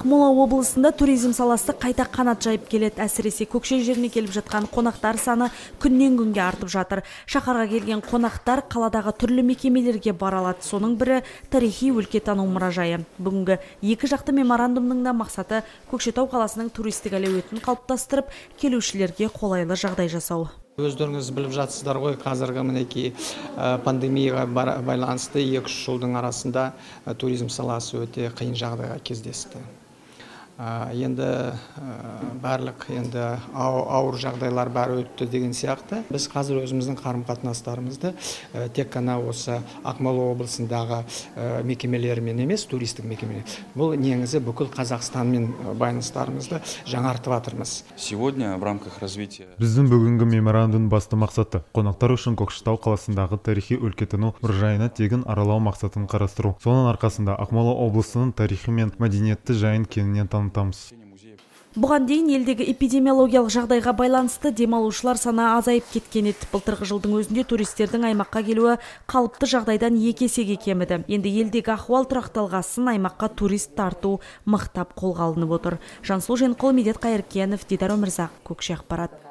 Ақмола облысында туризм саласы қайта қанат жайып келеді. Әсіресе көкше жеріне келіп жатқан қонақтар саны күннен күнге артып жатыр. Шаһарға келген қонақтар қаладағы түрлі мекемелерге бара алады. Соның бірі тарихи өлкетану мұражайы. Бүгінгі екі жақты меморандумның да мақсаты Көкшетау қаласының туристік әлеуетін қалыптастырып, келушілерге қолайлы жағдай жасау. Өздеріңіз біліп жатсыздар ғой, қазіргі мінекей пандемияға байланысты 2-3 жылдың арасында туризм саласы өте қиын жағдайға кездесті. Енді барлық ауыр жағдайлар бәрі өтті деген сияқты. Біз қазір өзіміздің қарым-қатынастарымызды тек қана осы Ақмола облысындағы мекемелермен емес, туристік мекемелер. Бұл негізі бүкіл Қазақстанмен байланыстарымызды жаңартып жатырмыз. Сегодня в рамках развития Біздің бүгінгі меморандум басты мақсаты қонақтар үшін Көкшетау қаласындағы тарихи өлкетану мұражайына тегін аралау мақсатын қарастыру. Соның арқасында Ақмола облысының тарихи мен мәдениетті жайын кеңінен танытамыз. Бұған дейін елдегі эпидемиологиялық жағдайға байланысты демалушылар саны азайып кеткен еді. Былтырғы жылдың өзінде туристердің аймаққа келуі қалыпты жағдайдан 2 есеге кеміді. Енді елдегі ахуал тұрақталғасын аймаққа турист тарту мықтап қолға алынып отыр. Жансұлу Женқұл, Медет Қайыркенов, Дидар Өмірзақ, Көкше ақпарат.